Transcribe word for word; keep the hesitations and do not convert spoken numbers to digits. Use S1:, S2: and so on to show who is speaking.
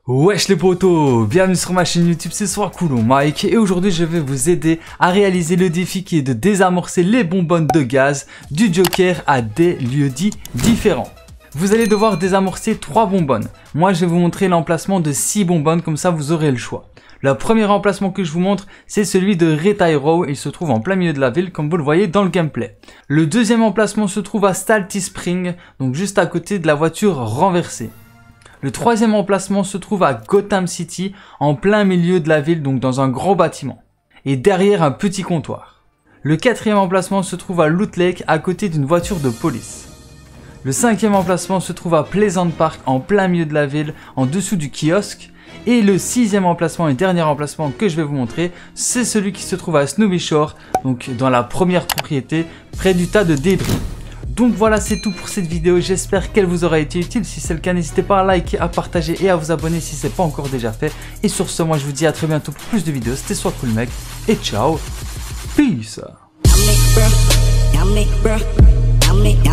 S1: Wesh les potos, bienvenue sur ma chaîne YouTube, c'est Soircoolon Mike et aujourd'hui je vais vous aider à réaliser le défi qui est de désamorcer les bonbonnes de gaz du Joker à des lieux-dits différents. Vous allez devoir désamorcer trois bonbonnes. Moi je vais vous montrer l'emplacement de six bonbonnes, comme ça vous aurez le choix. Le premier emplacement que je vous montre, c'est celui de Retail Row. Il se trouve en plein milieu de la ville, comme vous le voyez dans le gameplay. Le deuxième emplacement se trouve à Salty Spring, donc juste à côté de la voiture renversée. Le troisième emplacement se trouve à Gotham City, en plein milieu de la ville, donc dans un gros bâtiment. Et derrière un petit comptoir. Le quatrième emplacement se trouve à Loot Lake, à côté d'une voiture de police. Le cinquième emplacement se trouve à Pleasant Park, en plein milieu de la ville, en dessous du kiosque. Et le sixième emplacement et dernier emplacement que je vais vous montrer, c'est celui qui se trouve à Snowy Shore, donc dans la première propriété, près du tas de débris. Donc voilà, c'est tout pour cette vidéo, j'espère qu'elle vous aura été utile. Si c'est le cas, n'hésitez pas à liker, à partager et à vous abonner si ce n'est pas encore déjà fait. Et sur ce, moi je vous dis à très bientôt pour plus de vidéos. C'était Soircoolon mec et ciao, peace.